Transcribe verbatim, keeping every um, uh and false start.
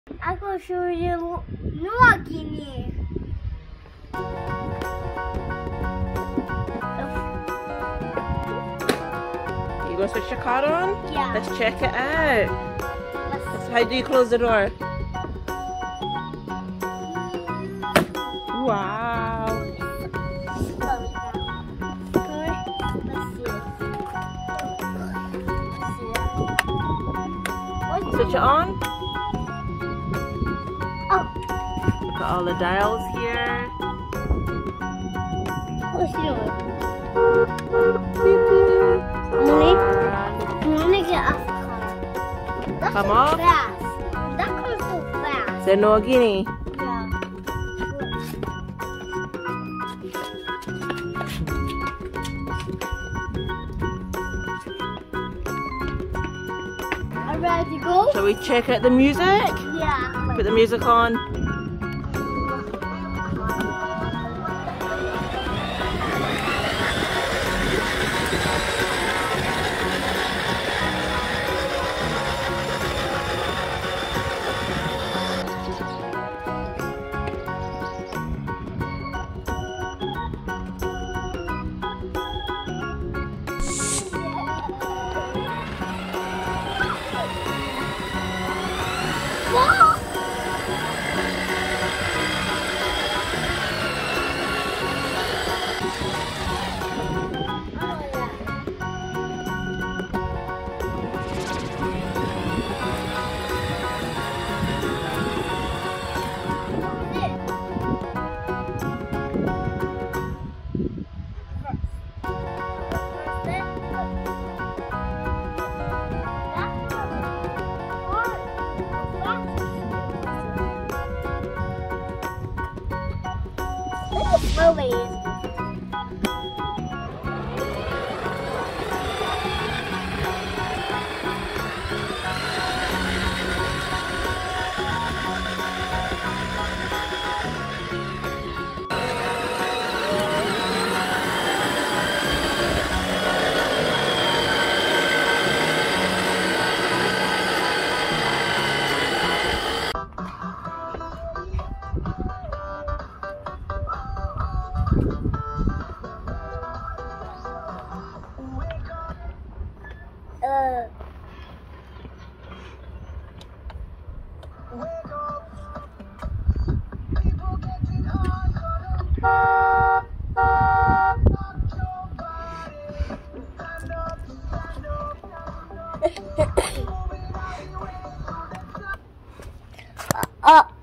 I'm going to show you Noahghini. You going to switch your car on? Yeah. Let's check it out. Let's How do you close the door? Wow. Switch it on. Oh. Look at all the dials here. What's yours? I'm gonna get off the car. That's Come so off. fast. That car's so fast. Is there Noahghini? Yeah. Are you ready to go? Shall we check out the music? Yeah. Put the music on. Movies. Uh, uh,